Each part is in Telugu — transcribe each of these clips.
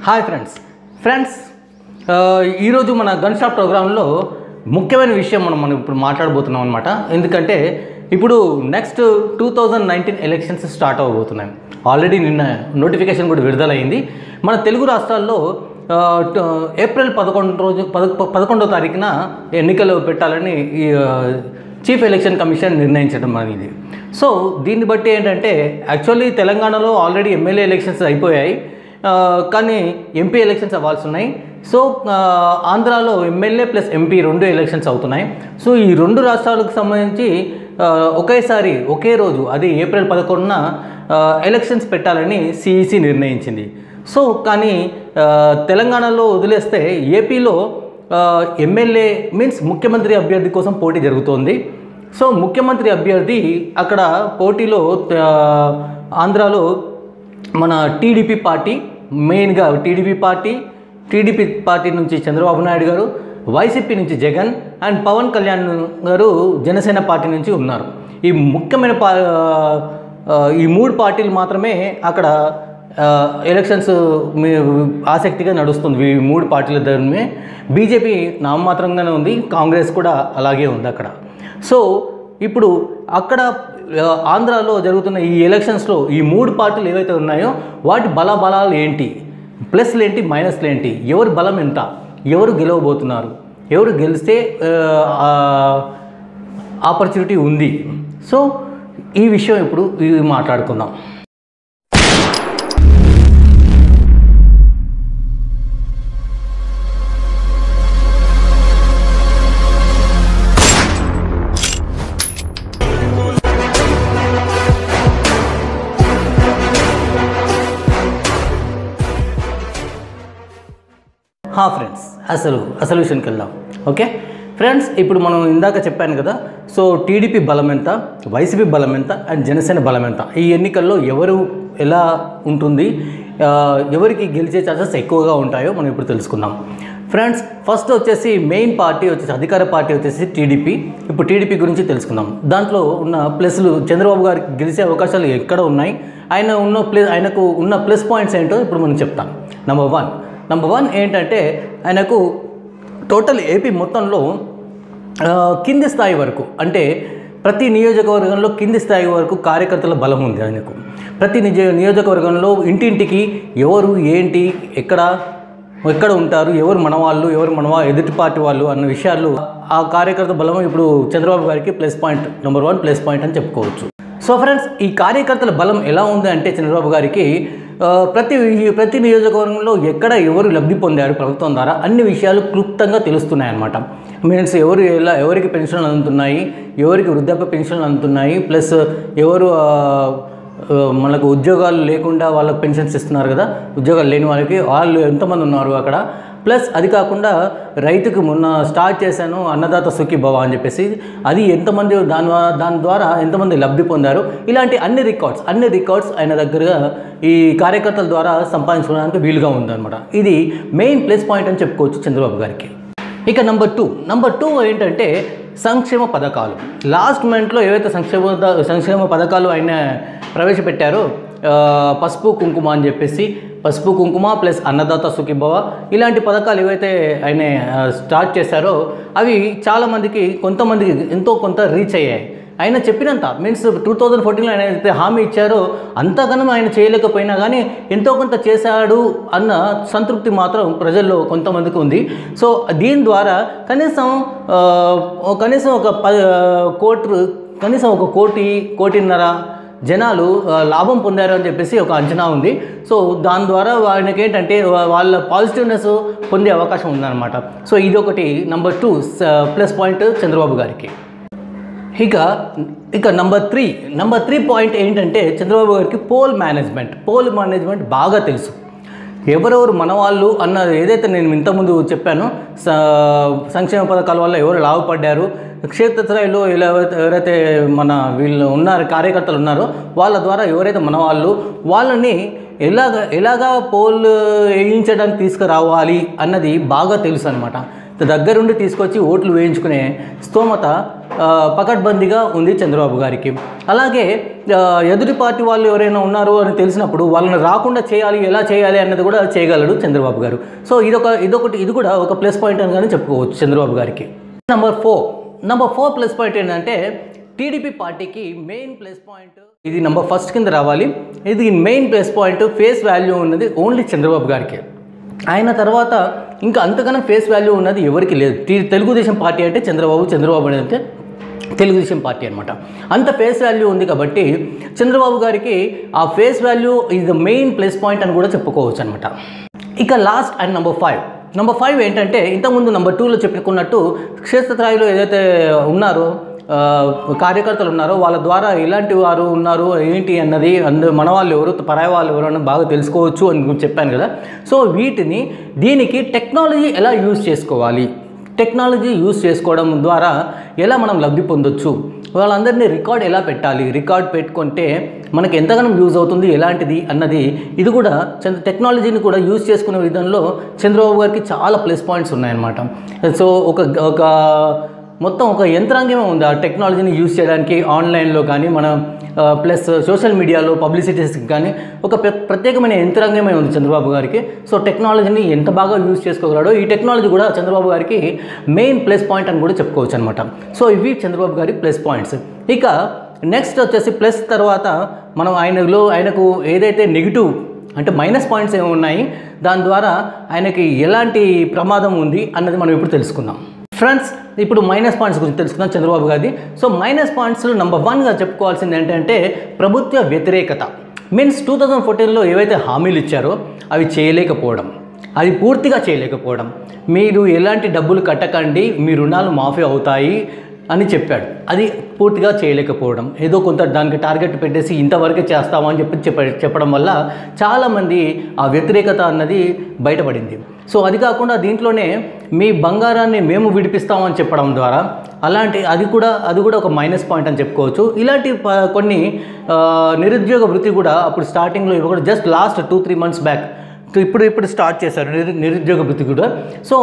హాయ్ ఫ్రెండ్స్ ఈరోజు మన గన్ షాప్ ప్రోగ్రాంలో ముఖ్యమైన విషయం మనం ఇప్పుడు మాట్లాడబోతున్నాం అనమాట. ఎందుకంటే ఇప్పుడు నెక్స్ట్ 2019 ఎలక్షన్స్ స్టార్ట్ అవ్వబోతున్నాయి. ఆల్రెడీ నిన్న నోటిఫికేషన్ కూడా విడుదలైంది. మన తెలుగు రాష్ట్రాల్లో ఏప్రిల్ 11వ తారీఖున ఎన్నికలు పెట్టాలని చీఫ్ ఎలక్షన్ కమిషన్ నిర్ణయించడం అనేది. సో దీన్ని బట్టి ఏంటంటే యాక్చువల్లీ తెలంగాణలో ఆల్రెడీ ఎమ్మెల్యే ఎలక్షన్స్ అయిపోయాయి, కానీ ఎంపీ ఎలక్షన్స్ అవ్వాల్సి ఉన్నాయి. సో ఆంధ్రాలో ఎమ్మెల్యే ప్లస్ ఎంపీ రెండు ఎలక్షన్స్ అవుతున్నాయి. సో ఈ రెండు రాష్ట్రాలకు సంబంధించి ఒకేసారి ఒకే రోజు అది ఏప్రిల్ 11న ఎలక్షన్స్ పెట్టాలని సిఈసి నిర్ణయించింది. సో కానీ తెలంగాణలో వదిలేస్తే ఏపీలో ఎమ్మెల్యే మీన్స్ ముఖ్యమంత్రి అభ్యర్థి కోసం పోటీ జరుగుతోంది. సో ముఖ్యమంత్రి అభ్యర్థి అక్కడ పోటీలో ఆంధ్రాలో మన టీడీపీ పార్టీ మెయిన్గా టీడీపీ పార్టీ నుంచి చంద్రబాబు నాయుడు గారు, వైసీపీ నుంచి జగన్ అండ్ పవన్ కళ్యాణ్ గారు జనసేన పార్టీ నుంచి ఉన్నారు. ఈ ముఖ్యమైన ఈ మూడు పార్టీలు మాత్రమే అక్కడ ఎలక్షన్స్ ఆసక్తిగా నడుస్తుంది. ఈ మూడు పార్టీల దగ్గరనే బీజేపీ నామమాత్రంగానే ఉంది, కాంగ్రెస్ కూడా అలాగే ఉంది అక్కడ. సో ఇప్పుడు అక్కడ ఆంధ్రాలో జరుగుతున్న ఈ ఎలక్షన్స్లో ఈ మూడు పార్టీలు ఏవైతే ఉన్నాయో వాటి బలాలు ఏంటి, ప్లస్లు ఏంటి, మైనస్లు ఏంటి, ఎవరి బలం ఎంత, ఎవరు గెలవబోతున్నారు, ఎవరు గెలిస్తే ఆపర్చునిటీ ఉంది. సో ఈ విషయం ఇప్పుడు మాట్లాడుకుందాం. ఫ్రెండ్స్ అసలు విషయానికి వెళ్దాం. ఓకే ఫ్రెండ్స్, ఇప్పుడు మనం ఇందాక చెప్పాను కదా. సో టీడీపీ బలం ఎంత, వైసీపీ బలం ఎంత అండ్ జనసేన బలం ఎంత, ఈ ఎన్నికల్లో ఎవరు ఎలా ఉంటుంది, ఎవరికి గెలిచే ఛాన్సెస్ ఎక్కువగా ఉంటాయో మనం ఇప్పుడు తెలుసుకుందాం. ఫ్రెండ్స్ ఫస్ట్ వచ్చేసి మెయిన్ పార్టీ వచ్చేసి అధికార పార్టీ వచ్చేసి టీడీపీ. ఇప్పుడు టీడీపీ గురించి తెలుసుకుందాం. దాంట్లో ఉన్న ప్లస్లు, చంద్రబాబు గారికి గెలిచే అవకాశాలు ఎక్కడ ఉన్నాయి, ఆయనకు ఉన్న ప్లస్ పాయింట్స్ ఏంటో ఇప్పుడు మనం చెప్తాం. నెంబర్ వన్ ఏంటంటే ఆయనకు టోటల్ ఏపీ మొత్తంలో కింది స్థాయి వరకు, అంటే ప్రతి నియోజకవర్గంలో కింది స్థాయి వరకు కార్యకర్తల బలం ఉంది ఆయనకు. ప్రతి నియోజకవర్గంలో ఇంటింటికి ఎవరు ఏంటి, ఎక్కడ ఉంటారు, ఎవరు మనవాళ్ళు, ఎదుటి పార్టీ వాళ్ళు అన్న విషయాలు ఆ కార్యకర్త బలం ఇప్పుడు చంద్రబాబు గారికి నెంబర్ 1 ప్లస్ పాయింట్ అని చెప్పుకోవచ్చు. సో ఫ్రెండ్స్, ఈ కార్యకర్తల బలం ఎలా ఉంది అంటే చంద్రబాబు గారికి ప్రతి నియోజకవర్గంలో ఎక్కడ ఎవరు లబ్ధి పొందారు ప్రభుత్వం ద్వారా అన్ని విషయాలు క్లుప్తంగా తెలుస్తున్నాయి అన్నమాట. మీన్స్ ఎవరికి పెన్షన్లు అందుతున్నాయి, ఎవరికి వృద్ధాప్య పెన్షన్లు అందుతున్నాయి, ప్లస్ ఎవరు మనకు ఉద్యోగాలు లేకుండా వాళ్ళకి పెన్షన్స్ ఇస్తున్నారు కదా, ఉద్యోగాలు లేని వాళ్ళు ఎంతమంది ఉన్నారు అక్కడ. ప్లస్ అది కాకుండా రైతుకు మొన్న స్టార్ట్ చేశాను అన్నదాత సుఖీ భవ అని చెప్పేసి, అది ఎంతమంది దాని ద్వారా ఎంతమంది లబ్ధి పొందారు, ఇలాంటి అన్ని రికార్డ్స్ ఆయన దగ్గరగా ఈ కార్యకర్తల ద్వారా సంపాదించుకోవడానికి వీలుగా ఉందన్నమాట. ఇది మెయిన్ ప్లస్ పాయింట్ అని చెప్పుకోవచ్చు చంద్రబాబు గారికి. ఇక నెంబర్ టూ ఏంటంటే సంక్షేమ పథకాలు. లాస్ట్ మినిట్లో ఏవైతే సంక్షేమ పథకాలు ఆయన ప్రవేశపెట్టారో, పసుపు కుంకుమ అని చెప్పేసి, పసుపు కుంకుమ ప్లస్ అన్నదాత సుఖీభవ ఇలాంటి పథకాలు ఏవైతే ఆయన స్టార్ట్ చేశారో అవి చాలామందికి, కొంతమందికి ఎంతో కొంత రీచ్ అయ్యాయి. ఆయన చెప్పినంత మీన్స్ 2014లో ఆయన అయితే హామీ ఇచ్చారో అంతగానో ఆయన చేయలేకపోయినా కానీ ఎంతో కొంత చేశాడు అన్న సంతృప్తి మాత్రం ప్రజల్లో కొంతమందికి ఉంది. సో దీని ద్వారా కనీసం ఒక కోటిన్నర జనాలు లాభం పొందారు అని చెప్పేసి ఒక అంచనా ఉంది. సో దాని ద్వారా ఆయనకి ఏంటంటే వాళ్ళ పాజిటివ్నెస్ పొందే అవకాశం ఉందన్నమాట. సో ఇది ఒకటి నెంబర్ 2 ప్లస్ పాయింట్ చంద్రబాబు గారికి. ఇక నెంబర్ 3 పాయింట్ ఏంటంటే చంద్రబాబు గారికి పోల్ మేనేజ్మెంట్ బాగా తెలుసు. ఎవరెవరు మనవాళ్ళు అన్న ఏదైతే నేను ఇంతకుముందు చెప్పానో, సంక్షేమ పథకాల వల్ల ఎవరు లాభపడ్డారు, క్షేత్రస్థాయిలో ఎవరైతే వీళ్ళు కార్యకర్తలు ఉన్నారో వాళ్ళ ద్వారా ఎవరైతే మనవాళ్ళు వాళ్ళని ఎలాగా పోల్ వేయించడానికి తీసుకురావాలి అన్నది బాగా తెలుసు అనమాట. దగ్గరుండి తీసుకొచ్చి ఓట్లు వేయించుకునే స్తోమత పకడ్బందీగా ఉంది చంద్రబాబు గారికి. అలాగే ఎదుటి పార్టీ వాళ్ళు ఎవరైనా ఉన్నారు అని తెలిసినప్పుడు వాళ్ళని రాకుండా చేయాలి, ఎలా చేయాలి అన్నది కూడా చేయగలడు చంద్రబాబు గారు. సో ఇది కూడా ఒక ప్లస్ పాయింట్ అని చెప్పుకోవచ్చు చంద్రబాబు గారికి. నెంబర్ 4 ప్లస్ పాయింట్ ఏంటంటే టీడీపీ పార్టీకి మెయిన్ ప్లస్ పాయింట్, ఇది నెంబర్ 1 కింద రావాలి. ఇది main plus point, face value ఉన్నది ఓన్లీ చంద్రబాబు గారికి. ఆయన తర్వాత ఇంకా అంతకన్నా ఫేస్ వాల్యూ ఉన్నది ఎవరికి లేదు. తెలుగుదేశం పార్టీ అంటే చంద్రబాబు అంటే తెలుగుదేశం పార్టీ అనమాట. అంత ఫేస్ వాల్యూ ఉంది కాబట్టి చంద్రబాబు గారికి ఆ face value is the main plus point అని కూడా చెప్పుకోవచ్చు అనమాట. ఇక లాస్ట్ అండ్ నెంబర్ 5 ఏంటంటే ఇంతకుముందు నెంబర్ 2లో చెప్పుకున్నట్టు క్షేత్రస్థాయిలో ఏదైతే ఉన్నారో కార్యకర్తలు ఉన్నారో వాళ్ళ ద్వారా ఇలాంటి వారు ఉన్నారు ఏంటి అన్నది మన వాళ్ళు ఎవరు పరాయి వాళ్ళు ఎవరు అని బాగా తెలుసుకోవచ్చు అని చెప్పాను కదా. సో దీనికి టెక్నాలజీ ఎలా యూజ్ చేసుకోవాలి, టెక్నాలజీ యూజ్ చేసుకోవడం ద్వారా ఎలా మనం లబ్ధి పొందొచ్చు, వాళ్ళందరినీ రికార్డ్ ఎలా పెట్టాలి, రికార్డ్ పెట్టుకుంటే మనకి ఎంతగానో యూజ్ అవుతుంది ఎలాంటిది అన్నది, ఇది కూడా టెక్నాలజీని కూడా యూజ్ చేసుకునే విధంలో చంద్రబాబు గారికి చాలా ప్లస్ పాయింట్స్ ఉన్నాయన్నమాట. సో ఒక మొత్తం ఒక యంత్రాంగమే ఉంది ఆ టెక్నాలజీని యూజ్ చేయడానికి. ఆన్లైన్లో కానీ మన ప్లస్ సోషల్ మీడియాలో పబ్లిసిటీస్కి కానీ ఒక ప్రత్యేకమైన యంత్రాంగమే ఉంది చంద్రబాబు గారికి. సో టెక్నాలజీని ఎంత బాగా యూజ్ చేసుకోగలడో ఈ టెక్నాలజీ కూడా చంద్రబాబు గారికి మెయిన్ ప్లస్ పాయింట్ అని కూడా చెప్పుకోవచ్చు అనమాట. సో ఇవి చంద్రబాబు గారి ప్లస్ పాయింట్స్. ఇక నెక్స్ట్ వచ్చేసి ప్లస్ తర్వాత మనం ఆయనకు ఏదైతే నెగిటివ్ అంటే మైనస్ పాయింట్స్ ఏమి ఉన్నాయి, దాని ద్వారా ఆయనకి ఎలాంటి ప్రమాదం ఉంది అన్నది మనం ఇప్పుడు తెలుసుకుందాం. ఫ్రెండ్స్, ఇప్పుడు మైనస్ పాయింట్స్ గురించి తెలుసుకుందాం చంద్రబాబు గారిది. సో మైనస్ పాయింట్స్లో నెంబర్ 1గా చెప్పుకోవాల్సింది ఏంటంటే ప్రభుత్వ వ్యతిరేకత. మీన్స్ 2014లో ఏవైతే హామీలు ఇచ్చారో అవి చేయలేకపోవడం, అది పూర్తిగా చేయలేకపోవడం. మీరు ఎలాంటి డబ్బులు కట్టకండి, మీ రుణాలు మాఫీ అవుతాయి అని చెప్పాడు, అది పూర్తిగా చేయలేకపోవడం. ఏదో కొంత దానికి టార్గెట్ పెట్టేసి ఇంతవరకే చేస్తామని చెప్పడం వల్ల చాలామంది ఆ వ్యతిరేకత అన్నది బయటపడింది. సో అది కాకుండా దీంట్లోనే మీ బంగారాన్ని మేము విడిపిస్తామని చెప్పడం ద్వారా అది కూడా ఒక మైనస్ పాయింట్ అని చెప్పుకోవచ్చు. ఇలాంటి కొన్ని నిరుద్యోగ వృత్తి కూడా అప్పుడు స్టార్టింగ్లో ఇవ్వకుండా జస్ట్ లాస్ట్ 2-3 months బ్యాక్ ఇప్పుడు స్టార్ట్ చేశారు నిరుద్యోగ వృత్తి కూడా. సో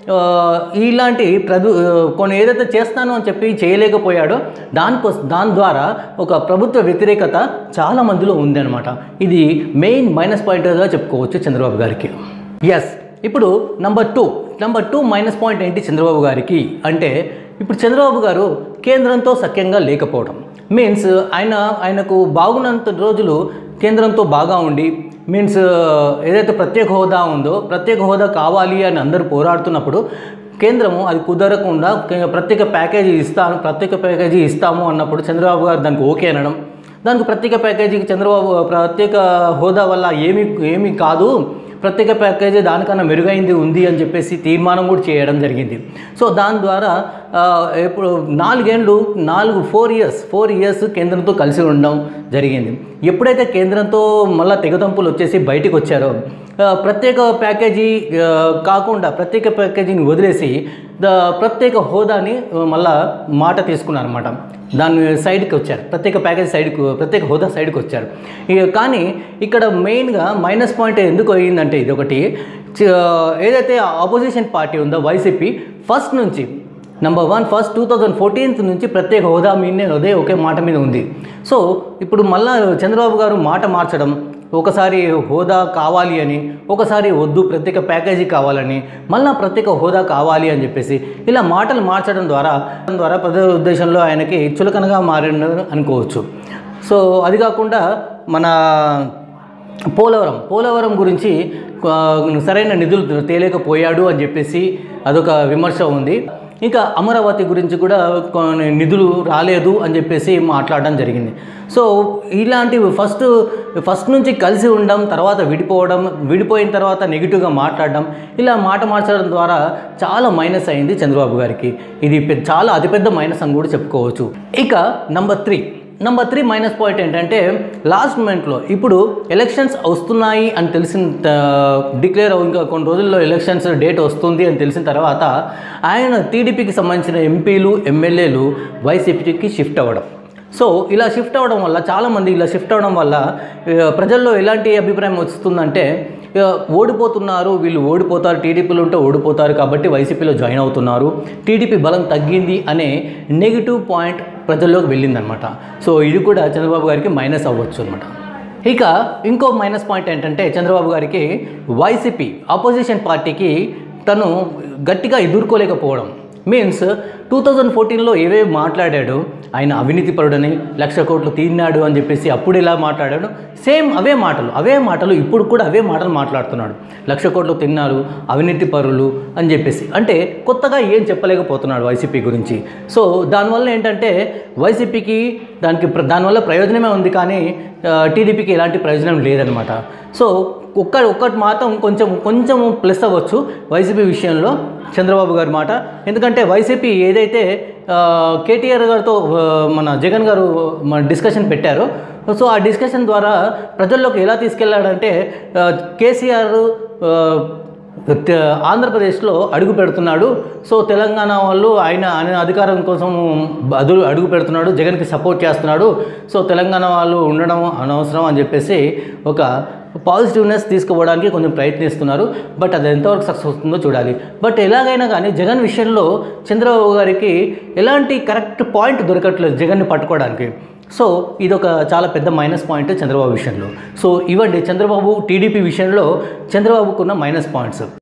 ఇలాంటి కొన్ని ఏదైతే చేస్తానో అని చెప్పి చేయలేకపోయాడో దాని ద్వారా ఒక ప్రభుత్వ వ్యతిరేకత చాలా మందిలో ఉందన్నమాట. ఇది మెయిన్ మైనస్ పాయింట్గా చెప్పుకోవచ్చు చంద్రబాబు గారికి. ఇప్పుడు నెంబర్ 2 మైనస్ పాయింట్ ఏంటి చంద్రబాబు గారికి అంటే, ఇప్పుడు చంద్రబాబు గారు కేంద్రంతో సఖ్యంగా లేకపోవడం. మీన్స్ ఆయనకు బాగున్నంత రోజులు కేంద్రంతో బాగా ఉండి, మీన్స్ ఏదైతే ప్రత్యేక హోదా ఉందో ప్రత్యేక హోదా కావాలి అని అందరూ పోరాడుతున్నప్పుడు కేంద్రము అది కుదరకుండా ప్రత్యేక ప్యాకేజీ ఇస్తాము అన్నప్పుడు చంద్రబాబు గారు దానికి ఓకే అనడం, దానికి ప్రత్యేక ప్యాకేజీకి ప్రత్యేక హోదా వల్ల ఏమీ కాదు, ప్రత్యేక ప్యాకేజీ దానికన్నా మెరుగైంది ఉంది అని చెప్పేసి తీర్మానం కూడా చేయడం జరిగింది. సో దాని ద్వారా ఇప్పుడు 4 ఇయర్స్ కేంద్రంతో కలిసి ఉండడం జరిగింది. ఎప్పుడైతే కేంద్రంతో మళ్ళీ తెగతంపులు వచ్చేసి బయటకు వచ్చారో ప్రత్యేక ప్యాకేజీ కాకుండా ప్రత్యేక ప్యాకేజీని వదిలేసి ప్రత్యేక హోదాని మళ్ళా మాట తీసుకున్నారు అనమాట. దాన్ని సైడ్కి వచ్చారు, ప్రత్యేక హోదా సైడ్కి వచ్చారు. కానీ ఇక్కడ మెయిన్గా మైనస్ పాయింట్ ఎందుకు అయ్యిందంటే, ఇది ఒకటి ఏదైతే ఆపోజిషన్ పార్టీ ఉందో వైసీపీ ఫస్ట్ నుంచి నెంబర్ 1 2014 నుంచి ప్రత్యేక హోదా మీదనే ఒకే మాట మీద ఉంది. సో ఇప్పుడు మళ్ళా చంద్రబాబు గారు మాట మార్చడం, ఒకసారి హోదా కావాలి అని, ఒకసారి వద్దు ప్రత్యేక ప్యాకేజీ కావాలని, మళ్ళీ ప్రత్యేక హోదా కావాలి అని చెప్పేసి ఇలా మాటలు మార్చడం ద్వారా ప్రజల ఉద్దేశంలో ఆయనకి చులకనగా మారిందని అనుకోవచ్చు. సో అది కాకుండా మన పోలవరం గురించి సరైన నిధులు తేలేకపోయాడు అని చెప్పేసి అదొక విమర్శ ఉంది. ఇంకా అమరావతి గురించి కూడా కొన్ని నిధులు రాలేదు అని చెప్పేసి మాట్లాడడం జరిగింది. సో ఇలాంటివి ఫస్ట్ నుంచి కలిసి ఉండడం, తర్వాత విడిపోయిన తర్వాత నెగిటివ్గా మాట్లాడడం, ఇలా మాట మార్చడం ద్వారా చాలా మైనస్ అయింది చంద్రబాబు గారికి. ఇది చాలా అతిపెద్ద మైనస్ అని కూడా చెప్పుకోవచ్చు. ఇక నెంబర్ 3 మైనస్ పాయింట్ ఏంటంటే, లాస్ట్ మూమెంట్లో ఇప్పుడు ఎలక్షన్స్ వస్తున్నాయి అని డిక్లేర్ ఇంకా కొన్ని రోజుల్లో ఎలక్షన్స్ డేట్ వస్తుంది అని తెలిసిన తర్వాత ఆయన టీడీపీకి సంబంధించిన ఎంపీలు ఎమ్మెల్యేలు వైసీపీకి షిఫ్ట్ అవ్వడం. సో ఇలా షిఫ్ట్ అవ్వడం వల్ల చాలామంది ప్రజల్లో ఎలాంటి అభిప్రాయం వస్తుందంటే, ఓడిపోతున్నారు, వీళ్ళు ఓడిపోతారు, టీడీపీలో ఉంటే ఓడిపోతారు కాబట్టి వైసీపీలో జాయిన్ అవుతున్నారు, టీడీపీ బలం తగ్గింది అనే నెగిటివ్ పాయింట్ ప్రజల్లోకి వెళ్ళిందనమాట. సో ఇది కూడా చంద్రబాబు గారికి మైనస్ అవ్వచ్చు అనమాట. ఇక ఇంకో మైనస్ పాయింట్ ఏంటంటే చంద్రబాబు గారికి వైసీపీ ఆపోజిషన్ పార్టీకి తను గట్టిగా ఎదుర్కోలేకపోవడం. మీన్స్ 2014లో ఏవేవి మాట్లాడాడు, ఆయన అవినీతి పరుడని, 1,00,000 కోట్లు తీన్నాడు అని చెప్పేసి అప్పుడు ఇలా మాట్లాడాడు, సేమ్ అవే మాటలు ఇప్పుడు కూడా అవే మాటలు మాట్లాడుతున్నాడు. 1,00,000 కోట్లు తిన్నారు, అవినీతి పరులు అని చెప్పేసి. అంటే కొత్తగా ఏం చెప్పలేకపోతున్నాడు వైసీపీ గురించి. సో దానివల్ల ఏంటంటే వైసీపీకి దానివల్ల ప్రయోజనమే ఉంది, కానీ టీడీపీకి ఎలాంటి ప్రయోజనం లేదనమాట. సో ఒక్కటి మాత్రం కొంచెం ప్లస్ అవ్వచ్చు వైసీపీ విషయంలో చంద్రబాబు గారి మాట. ఎందుకంటే వైసీపీ ఏదైతే కేటీఆర్ గారితో మన జగన్ గారు డిస్కషన్ పెట్టారో, సో ఆ డిస్కషన్ ద్వారా ప్రజల్లోకి ఎలా తీసుకెళ్లాడంటే కేసీఆర్ ఆంధ్రప్రదేశ్లో అడుగు పెడుతున్నాడు, సో తెలంగాణ వాళ్ళు ఆయన అధికారం కోసం అడుగు పెడుతున్నాడు, జగన్కి సపోర్ట్ చేస్తున్నాడు, సో తెలంగాణ వాళ్ళు ఉండడం అనవసరం అని చెప్పేసి ఒక పాజిటివ్నెస్ తీసుకుపోవడానికి కొంచెం ప్రయత్నిస్తున్నారు. బట్ అది ఎంతవరకు సక్సెస్ అవుతుందో చూడాలి. బట్ ఎలాగైనా కానీ జగన్ విషయంలో చంద్రబాబు గారికి ఎలాంటి కరెక్ట్ పాయింట్ దొరకట్లేదు జగన్ని పట్టుకోవడానికి. సో ఇది ఒక చాలా పెద్ద మైనస్ పాయింట్ చంద్రబాబు విషయంలో. సో ఇవ్వండి చంద్రబాబు టీడీపీ విషయంలో చంద్రబాబుకున్న మైనస్ పాయింట్స్.